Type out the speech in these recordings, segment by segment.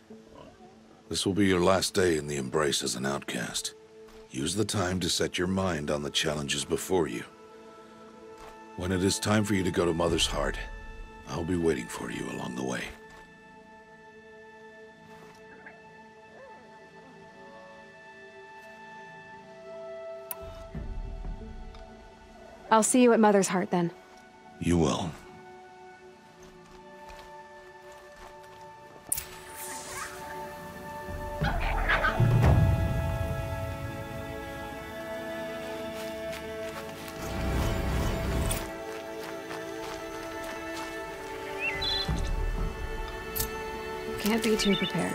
This will be your last day in the Embrace as an outcast. Use the time to set your mind on the challenges before you. When it is time for you to go to Mother's Heart, I'll be waiting for you along the way. I'll see you at Mother's Heart then. You will. Can't be too prepared.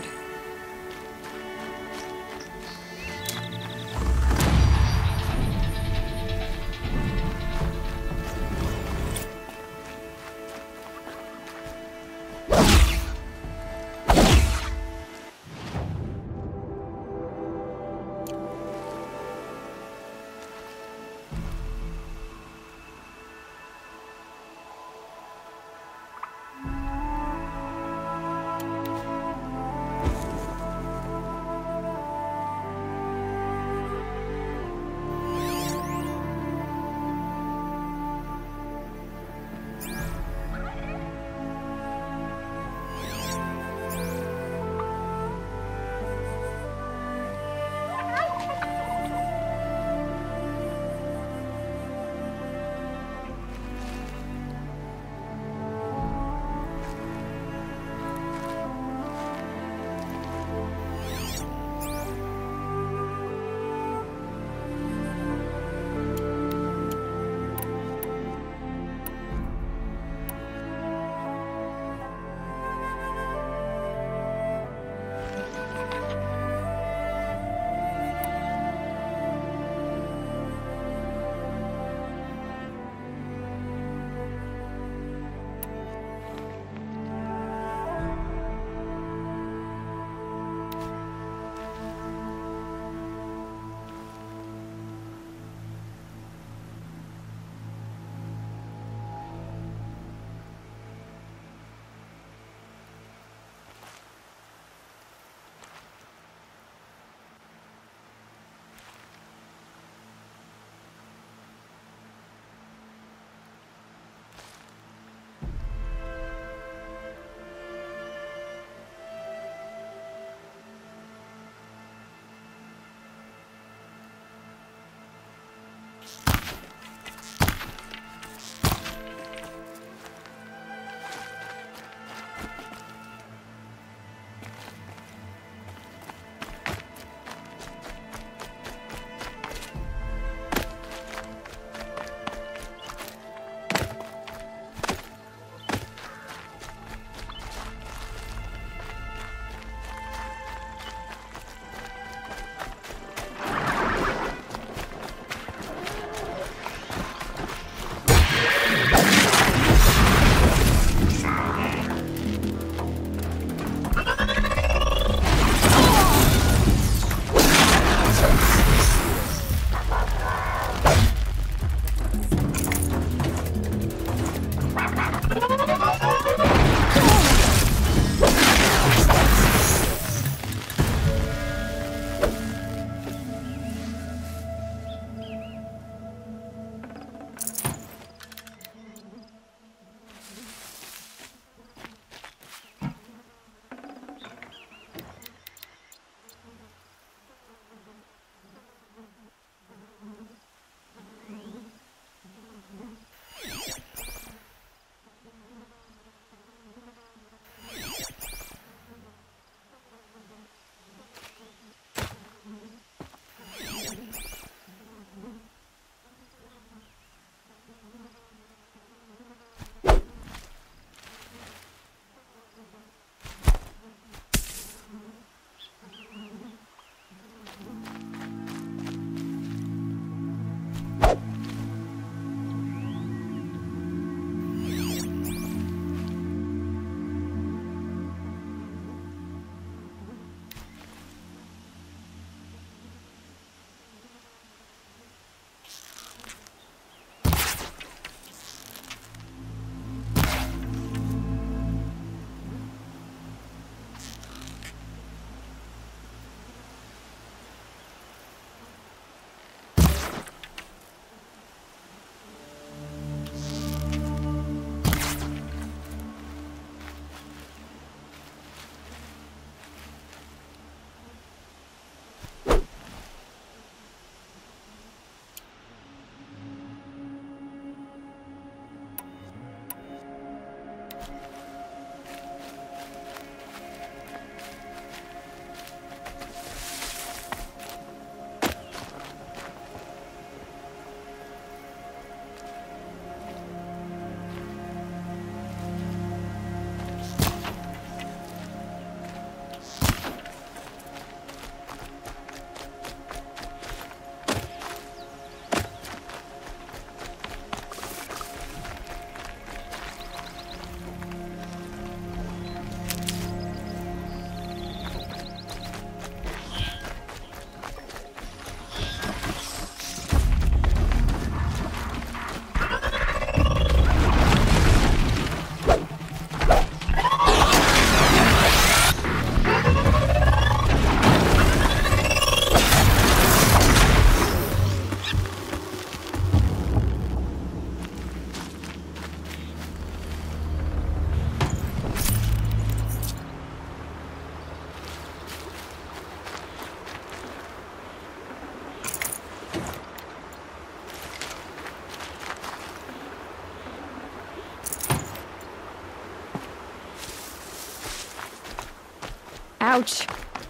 Ouch.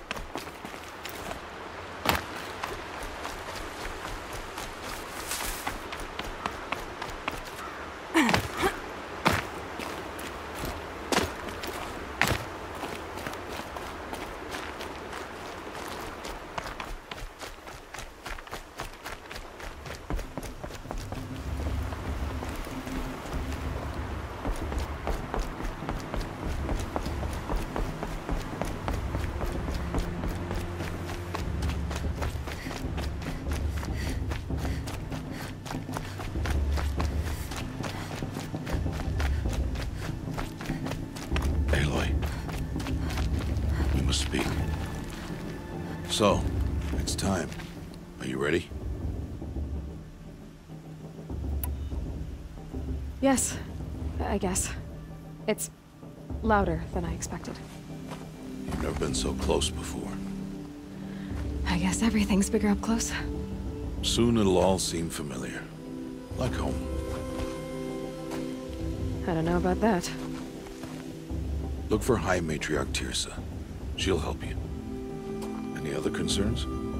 Aloy, we must speak. So, it's time. Are you ready? Yes, I guess. It's louder than I expected. You've never been so close before. I guess everything's bigger up close. Soon it'll all seem familiar. Like home. I don't know about that. Look for High Matriarch Teersa. She'll help you. Any other concerns?